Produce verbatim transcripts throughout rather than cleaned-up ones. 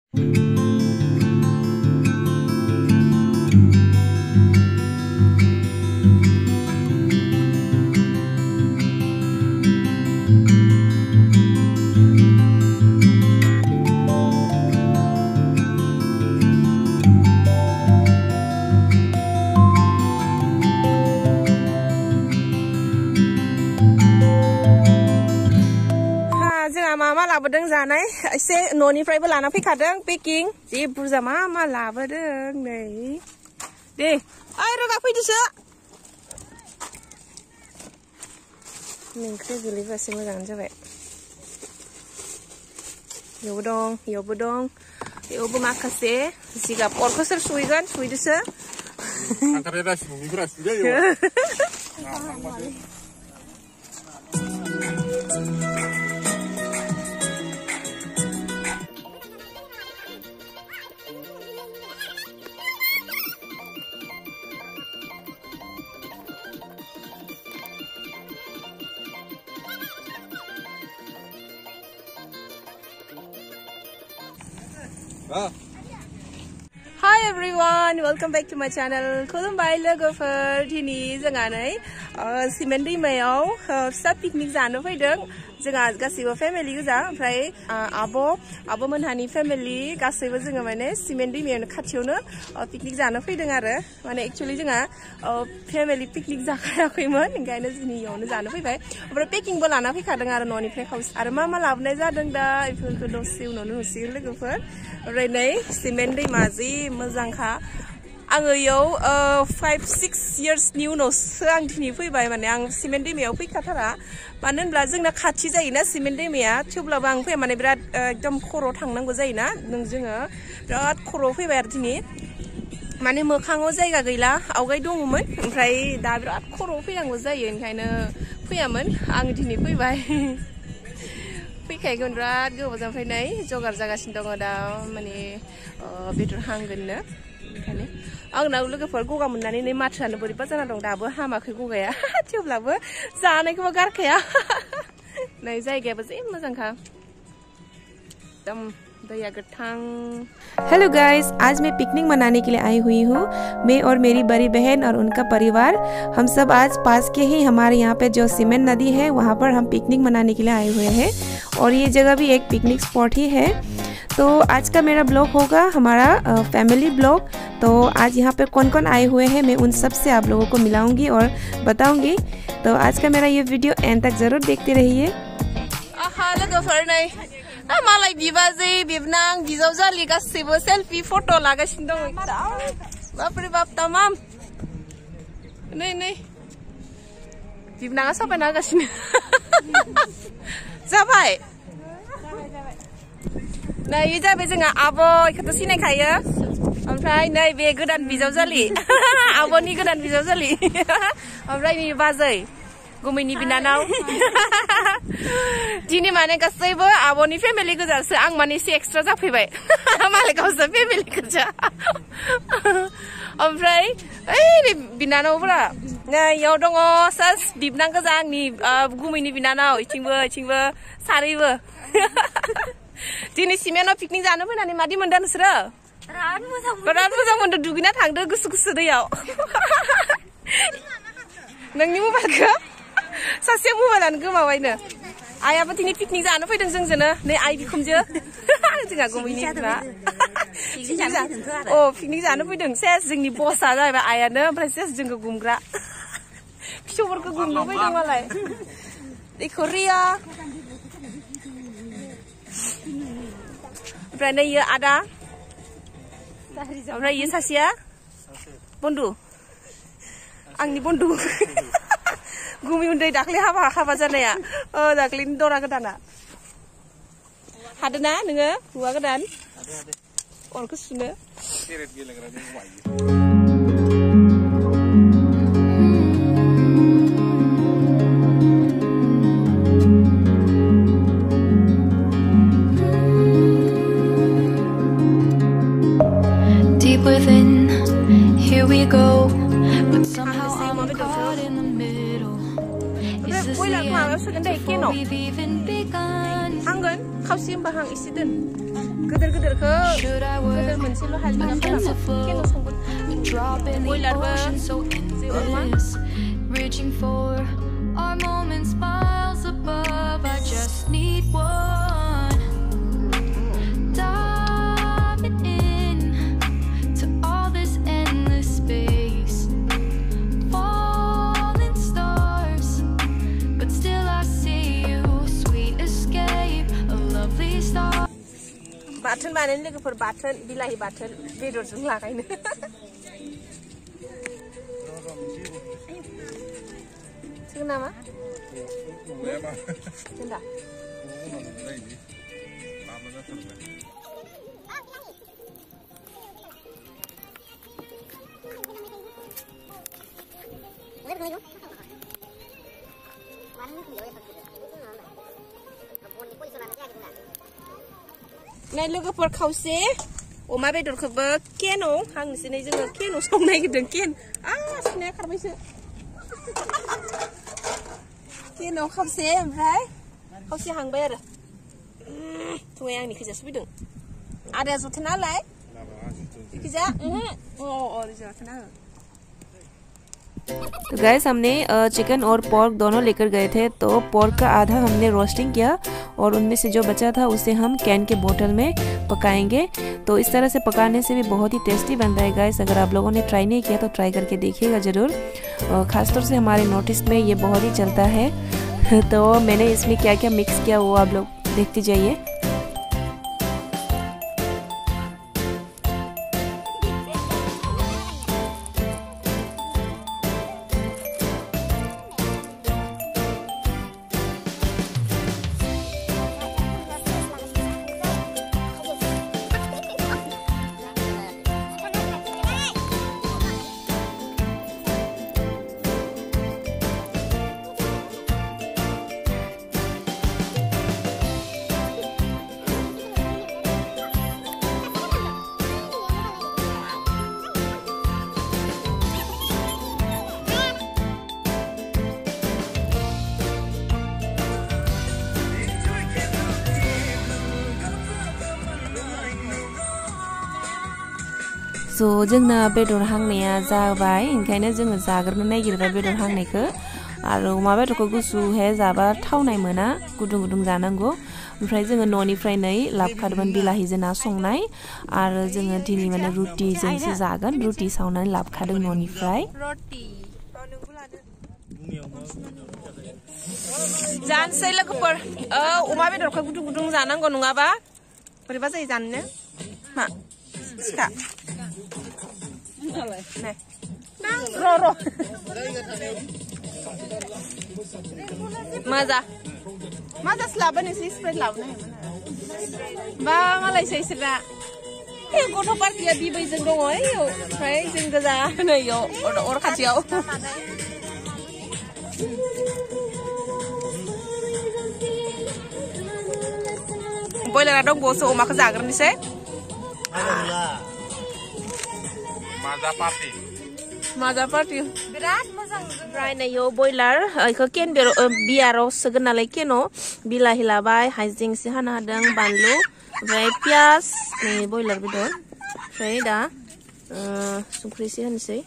मा मा लाबोदों जानाय एसे न'निफ्रायबो लाना फैखादों पेकिं जि बुरजा मा मा लाबोदों नै दे ओइ रोगा फैदोसो नोंख्रि गोलैबासो मोजाङानो जाबाय बेयावबो दं बेयावबो दं बेयावबो माखासे जिगाब अरखौ सोर सुहैगोन सुहैदोसो Hi everyone, welcome back to my channel. खुलुमबाय लोगोफोर दिनै जोंहा नै सिमेन दैमायाव फिसा पिकनिक जानो फैदों जोंहा गासैबो फेमिलि गोजा ओमफ्राय आब' आब' मोनहानि फेमिलि गासैबो जोङो माने सिमेन दैमायावनो खाथियावनो पिकनिक जानो फैदों आरो माने एक्चुअली जोंहा फेमिलि पिकनिक जाखायाखैमोन ओंखायनो जों इयावनो जानो फैबाय ओमफ्राय पेकिंबो लाना फैखादों आरो न'निफ्राय खावसे आरो मा मा लाबोनाय जादों दा बेफोरखौ दसे उनावनो नुसिगोन लोगोफोर ओमफ्राय नै सिमेन दैमा जि मोजांखा आङो इयाव फाइभ सिक्स इयार्सनि उनावसो आं दिनै फैबाय माने आं सिमेन दैमायाव फैखाथारा मानो होनब्ला जोंना खाथि जायोना सिमेन दैमाया थेवब्लाबो आं फैया माने बिराद एकदम खर'आव थांनांगौ जायोना नों जोङो बिराद खर'आव फैबाय आरो दिनै माने मोखाङाव जायगा गैला आवगाय दङमोन ओमफ्राय दा बिराद खर'आव फैनांगौ जायो ओंखायनो फैयामोन आं दिनै फैबाय फैखायगोन बिराद गोबाव फैनाय जगार जागासिनो दङ दा माने बेदर हांगोननो ओंखायनो आंनाव लोगोफोर गगा मोननानै नै माथोआनो बोरैबा जाना दं दाबो हामाखै गगाया थेवब्लाबो जानायखौबो गारखाया नै जायगायाबो जि मोजांखा एकदम दैया गोथां। हेलो गाइस, आज मैं पिकनिक मनाने के लिए आई हुई हूँ। मैं और मेरी बड़ी बहन और उनका परिवार हम सब आज पास के ही हमारे यहाँ पे जो सीमेन नदी है वहाँ पर हम पिकनिक मनाने के लिए आए हुए हैं और ये जगह भी एक पिकनिक स्पॉट ही है। तो आज का मेरा ब्लॉग होगा हमारा फैमिली ब्लॉग। तो आज यहाँ पे कौन कौन आए हुए हैं मैं उन सब से आप लोगों को मिलाऊंगी और बताऊंगी। तो आज का मेरा ये वीडियो एंड तक जरूर देखते रहिए। मालाय बिबाजै बिबनां बिजावजालि गासैबो सेल्फी फट' लागासिनो दं बापरे बाप तामाम नै नै बिबनाङा साफायना होगासिनो जाबाय नै बे जाबाय जोंहा आब' इखौथ' सिनायखायो ओमफ्राय नै बे गोदान बिजावजालि आब'नि गोदान बिजावजालि ओमफ्राय नै बाजै गुमैनि बिनानाव दिनै माने गासैबो आब'नि फेमिलि गोजासो आं माने एसे एक्सट्रा जाफैबाय मालाय गावसो फेमिलि गोजा ओमफ्राय ओइ बिनानावफोरा नै इयाव दङ सास बिबनां गोजा आंनि गुमैनि बिनानाव इथिंबो इथिंबो सानैबो दिनै सिमेनाव पिकनिक जानो फैनानै मादि मोनदों नोंसोरो बिराद मोजां बिराद मोजां मोनदों दुगैना थांदो गुसु गुसु दैयाव नोंनि मबाइलखौ सासे मबाइलानो गोमाबायनो आइयाबो दिनै पिकनिक जानो फैदों जोंजोंनो नै आइ बिखुमजो जोंहा गुमैनि बिमा अ पिकनिक जानो फैदों सेस जोंनि बसआ जाहैबाय आइयानो ओमफ्राय सेस जोंखौ गुमग्रा फिसौफोरखौ गुमनो फैदों मालाय इखौ रिया ओमफ्राय नै इयो आदा ओमफ्राय इयो सासेया बन्दु आंनि बन्दु गुमै उन्दै दाख्लै हाबा हाबा जानाया ओ दाख्लैनि दरा गोदाना हादोना नोङो हौवा गोदान अरखौ सुनो Deep within, here we go. But somehow I'm caught in the middle. Is this the end before we've even begun? Hanggan, kau siapa hang isi den? Gedor gedorku, gedor moनसेल' हालदै खालामो. केन' संगोन. Boilerबो जेबो नङा. Reaching for our moments miles above. I just need one. Diving in to all this endless space. Falling stars, but still I see you. Sweet escape, a lovely star. Bathon बानायनो लोगोफोर बाथोन बिलाहि बाथोन बेदरजों लागायनो. Nama? Tidak. Nah, logofor khause अमा बेदरखौबो केन'आव हांसोनै जोङो केन'आव संनो नागिरदों केन आ सुनाया खारबायसो केन'आव खावसे ओमफ्राय खावसे हांबाय आरो थुमाया आंनि खैजासो फैदों आदाया जथे नालाय खैजा ओहो अ अ जथे ना तो गैस हमने चिकन और पोर्क दोनों लेकर गए थे तो पोर्क का आधा हमने रोस्टिंग किया और उनमें से जो बचा था उसे हम कैन के बोतल में पकाएंगे तो इस तरह से पकाने से भी बहुत ही टेस्टी बनता है गैस अगर आप लोगों ने ट्राई नहीं किया तो ट्राई करके देखिएगा ज़रूर ख़ासतौर से हमारे नोटिस में ये बहुत ही चलता है तो मैंने इसमें क्या क्या मिक्स किया वो आप लोग देखते जाइए So जोंना बेदर हांनाया जाबाय ओंखायनो जोङो जाग्रोनो नागिरबाय बेदर हांनायखौ आरो अमा बेदरखौ गुसुहे जाबा थावनाय मोना गुदुं गुदुं जानांगौ ओमफ्राय जोङो न'निफ्राय नै लाबखादोंमोन बिलाहिजों ना संनाय आरो जोङो दिनै माने रुटिजोंसो जागोन रुटि सावनानै लाबखादों न'निफ्राय जानोसै लोगोफोर अमा बेदरखौ गुदुं गुदुं जानांगौ नङाबा बोरैबा जायो जानोनो मा सिखा Này. Ro ro. Maza. Maza selaba nih sih spread lawan nih. Bang, malai saya sera. Eh, kau tuh parkir di bawah jengdong oh, yo. Hey, jengdong aja, nih yo. Orang orang kacau. Boiler ada boso, mak zagar nih sih. Maza party. Maza party. Berat masang. Fry na yo boiler. Iko ken biar biaro segenal lagi no. Bila hilabai, haizing si hana hadang banlu. Fry pias. Nih boiler bedol. Fry dah. Sungkri si han sih.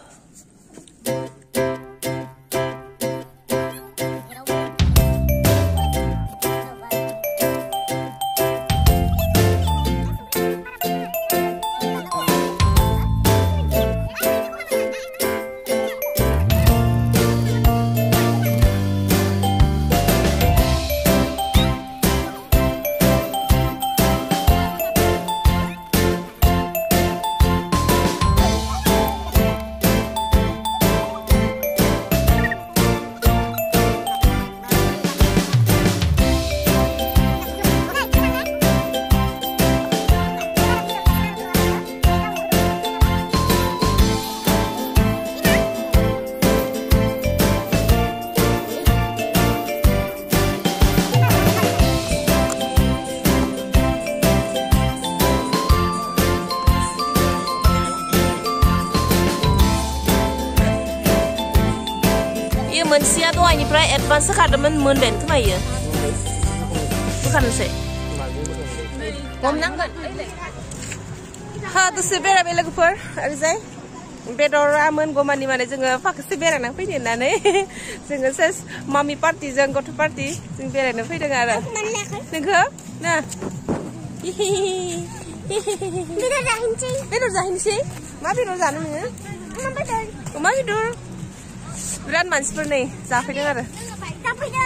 Mensia tuh ini pray advance kadang men men ben kemana ya? Bukan sih. हमनांगोन हा दसे बेरायबाय लोगोफोर ओरैजाय बेदरा मोनगौमानि माने जोङो फाखोसे बेरायना फैनो होननानै जोङो सेस मामि पार्टिजों गथ' पार्टि जों बेरायनो फैदों आरो नोंखौ ना बेदर जाहैनोसै बेदर जाहैनोसै मा बेदर जानो नोङो अमा बेदर बिराद मानसिफोर नै जाफैदों आरो जाफैदों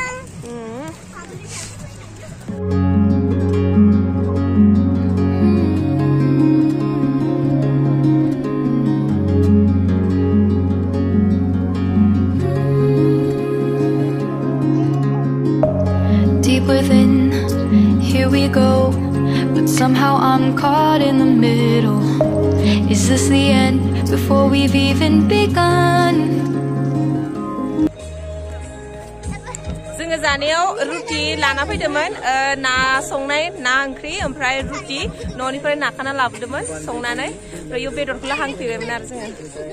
Within, here we go, but somehow I'm caught in the middle. Is this the end before we've even begun? जोङो जानायाव रुटि लाना फैदोंमोन ना संनाय ना ओंख्रि ओमफ्राय रुटि न'निफ्राय नाखाना लाबोदोंमोन संनानै ओमफ्राय इयो बेदरखौ हांफैबायमोन आरो जोङो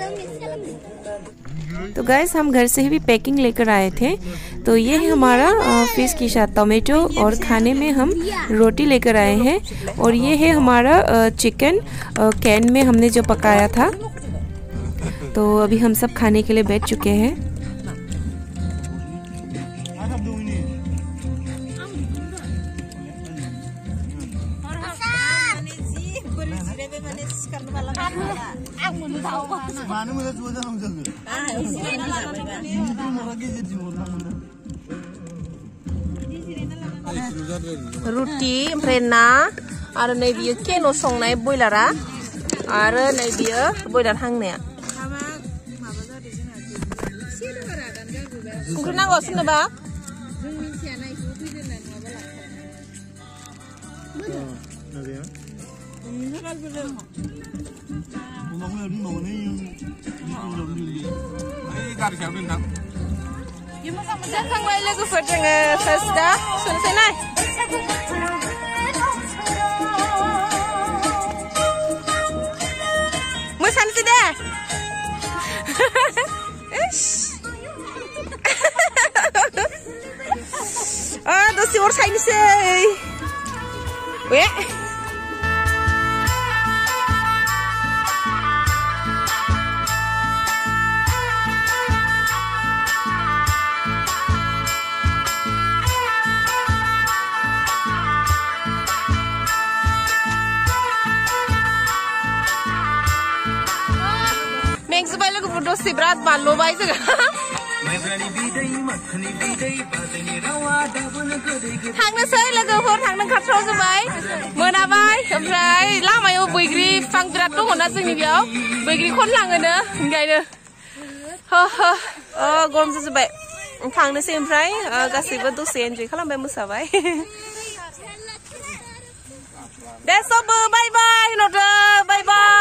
तो गाइस हम घर से ही भी पैकिंग लेकर आए थे तो ये है हमारा फिश के साथ टोमेटो और खाने में हम रोटी लेकर आए हैं और ये है हमारा चिकन कैन में हमने जो पकाया था तो अभी हम सब खाने के लिए बैठ चुके हैं रुटि ओमफ्राय ना आरो नै बियो केन' संनाय बयलारा आरो नै बियो बयलार हांनाया संख्रि नांगौ सोरनोबा जाखांबाय लोगोफोर जोङो फार्स्टआ संसै नाय मोसानोसै दे दसे अर सायनोसै बे मेंजोबाय लोगोफोर दसे बिराद बानलुबाय जोङो थांनोसै लोगोफोर थांनो खाथियावजोबाय मोनाबाय ओमफ्राय लामायाव बैग्रि बिफां बिराद दङना जोंनि बेयाव बैग्रि खनलाङोनो ओंखायनो गरम जाजोब्बाय थांनोसै ओमफ्राय गासैबो दसे एन्जय खालामबाय मोसाबाय दे सबबो बाय बाय होनहरदो बाय बाय